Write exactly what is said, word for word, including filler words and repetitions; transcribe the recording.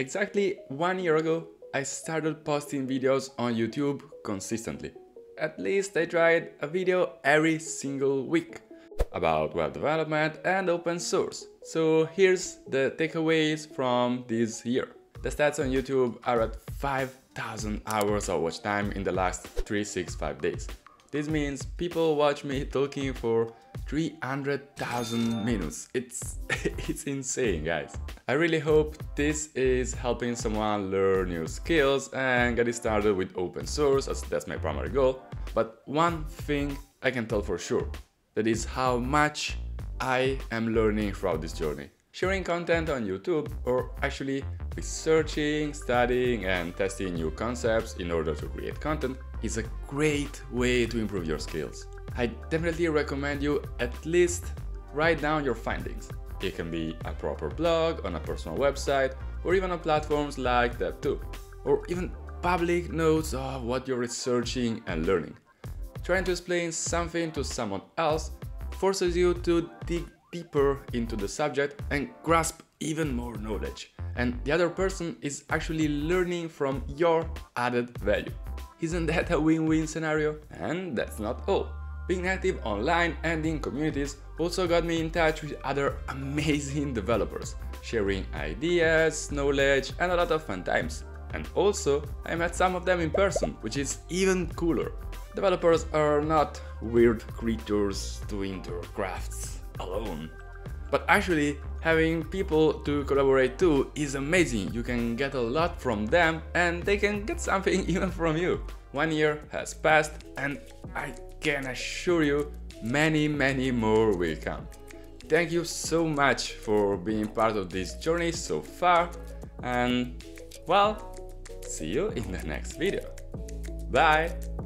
Exactly one year ago, I started posting videos on YouTube consistently. At least I tried a video every single week about web development and open source. So here's the takeaways from this year. The stats on YouTube are at five thousand hours of watch time in the last three hundred sixty-five days. This means people watch me talking for three hundred thousand minutes. It's, it's insane, guys. I really hope this is helping someone learn new skills and get started with open source, as that's my primary goal. But one thing I can tell for sure, that is how much I am learning throughout this journey. Sharing content on YouTube, or actually researching, studying and testing new concepts in order to create content, is a great way to improve your skills. I definitely recommend you at least write down your findings. It can be a proper blog, on a personal website, or even on platforms like DevTube, or even public notes of what you're researching and learning. Trying to explain something to someone else forces you to dig deeper into the subject and grasp even more knowledge. And the other person is actually learning from your added value. Isn't that a win-win scenario? And that's not all. Being active online and in communities also got me in touch with other amazing developers, sharing ideas, knowledge and a lot of fun times. And also, I met some of them in person, which is even cooler. Developers are not weird creatures doing their crafts alone. But actually, having people to collaborate too is amazing. You can get a lot from them and they can get something even from you. One year has passed and I can assure you many, many more will come. Thank you so much for being part of this journey so far, and well, see you in the next video. Bye!